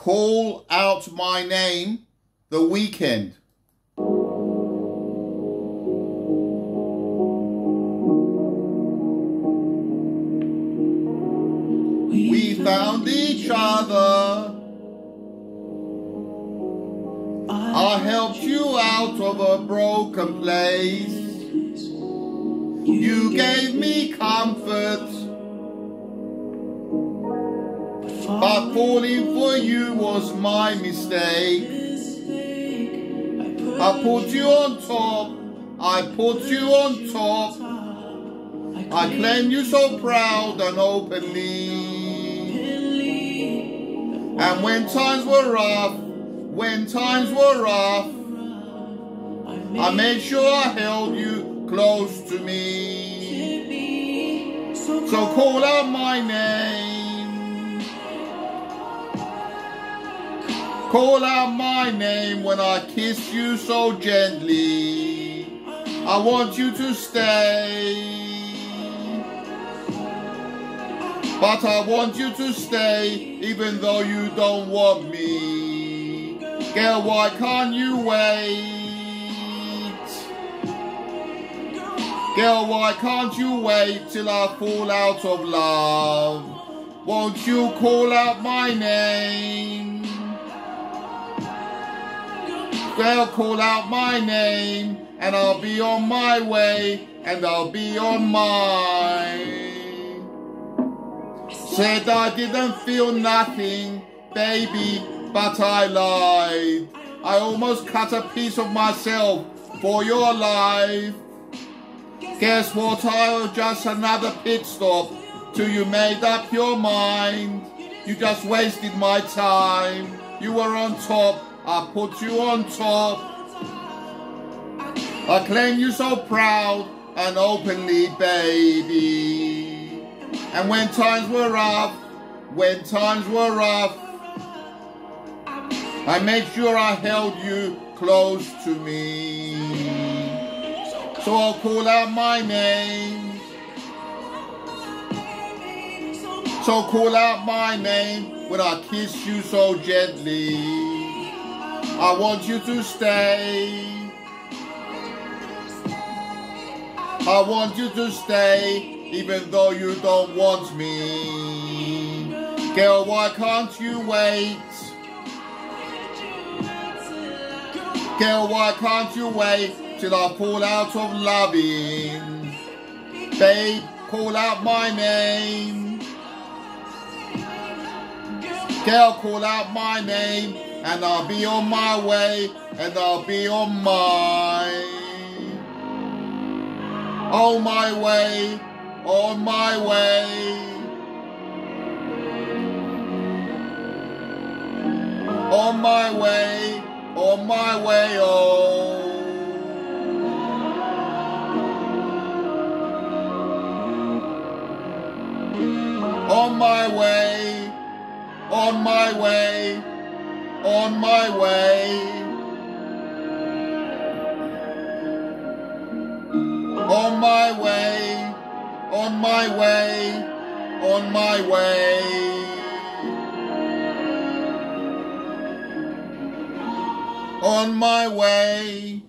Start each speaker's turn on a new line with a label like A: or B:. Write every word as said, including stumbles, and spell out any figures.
A: Call Out My Name, The Weeknd. We found each other. I helped you out of a broken place. You gave me comfort, but falling for you was my mistake. I put you on top, I put you on top. I claim you so proud and openly. And when times were rough, when times were rough, I made sure I held you close to me. So call out my name. Call out my name when I kiss you so gently. I want you to stay. But I want you to stay even though you don't want me. Girl, why can't you wait? Girl, why can't you wait till I fall out of love? Won't you call out my name? Girl, call out my name, and I'll be on my way, and I'll be on mine. Said I didn't feel nothing, baby, but I lied. I almost cut a piece of myself for your life. Guess what? I was just another pit stop till you made up your mind. You just wasted my time. You were on top, I put you on top. I claim you so proud and openly, baby. And when times were rough, when times were rough, I made sure I held you close to me. So I'll call out my name. So call out my name when I kiss you so gently. I want you to stay. I want you to stay even though you don't want me. Girl, why can't you wait? Girl, why can't you wait till I fall out of loving? Babe, call out my name. Girl, call out my name, and I'll be on my way, and I'll be on mine. On my way, on my way. On my way, on my way, oh. On my way, on my way, on my way. On my way, on my way, on my way. On my way.